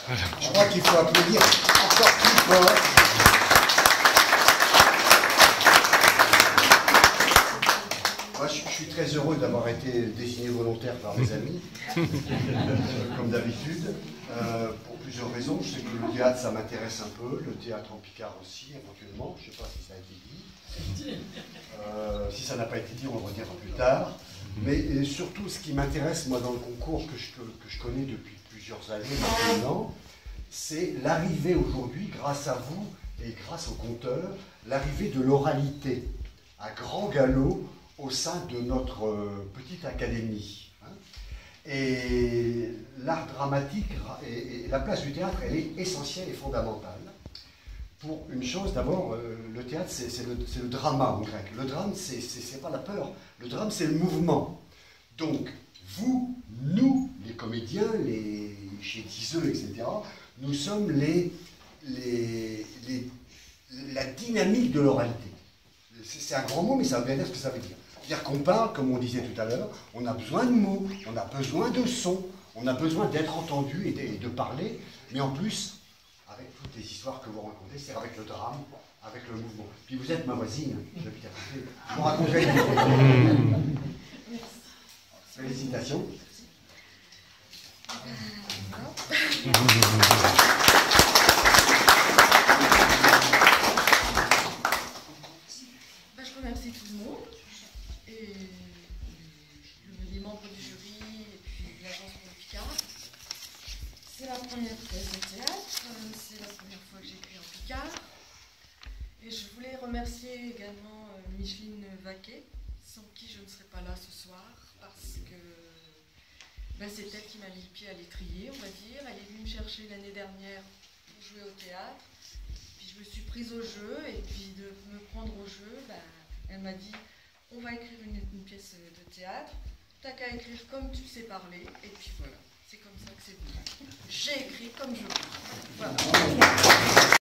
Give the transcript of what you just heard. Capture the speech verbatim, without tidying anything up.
Je crois qu'il faut applaudir encore plus fort. Moi, je, je suis très heureux d'avoir été désigné volontaire par mes amis, comme d'habitude, euh, pour plusieurs raisons. Je sais que le théâtre, ça m'intéresse un peu, le théâtre en Picard aussi, éventuellement. Je ne sais pas si ça a été dit. Euh, si ça n'a pas été dit, on le redira plus tard. Mais surtout, ce qui m'intéresse, moi, dans le concours que je, que, que je connais depuis plusieurs années maintenant, c'est l'arrivée aujourd'hui, grâce à vous et grâce aux conteurs, l'arrivée de l'oralité à grand galop au sein de notre euh, petite académie. Hein. Et l'art dramatique et, et la place du théâtre, elle est essentielle et fondamentale. Pour une chose, d'abord, euh, le théâtre, c'est le, le drama en grec. Le drame, c'est pas la peur. Le drame, c'est le mouvement. Donc, vous, nous, les comédiens, les chétiseux, et cetera, nous sommes les, les, les, la dynamique de l'oralité. C'est un grand mot, mais ça veut bien dire ce que ça veut dire. C'est-à-dire qu'on parle, comme on disait tout à l'heure, on a besoin de mots, on a besoin de sons, on a besoin d'être entendu et de, et de parler, mais en plus, avec toutes les histoires que vous racontez, c'est avec le drame, avec le mouvement. Puis vous êtes ma voisine, j'habite à côté, je vous raconterai une histoire. Félicitations. Ben, je remercie tout le monde, et les membres du jury, et puis l'agence pour le Picard. C'est la première pièce de théâtre, c'est la première fois que j'écris en Picard. Et je voulais remercier également Micheline Vaquet, sans qui je ne serais pas là ce soir, parce que ben, c'est elle qui m'a mis le pied à l'étrier, on va dire. Elle est venue me chercher l'année dernière pour jouer au théâtre. Puis je me suis prise au jeu, et puis de me prendre au jeu, ben, elle m'a dit on va écrire une, une pièce de théâtre, t'as qu'à écrire comme tu sais parler, et puis voilà, c'est comme ça que c'est venu. J'ai écrit comme je veux. Voilà.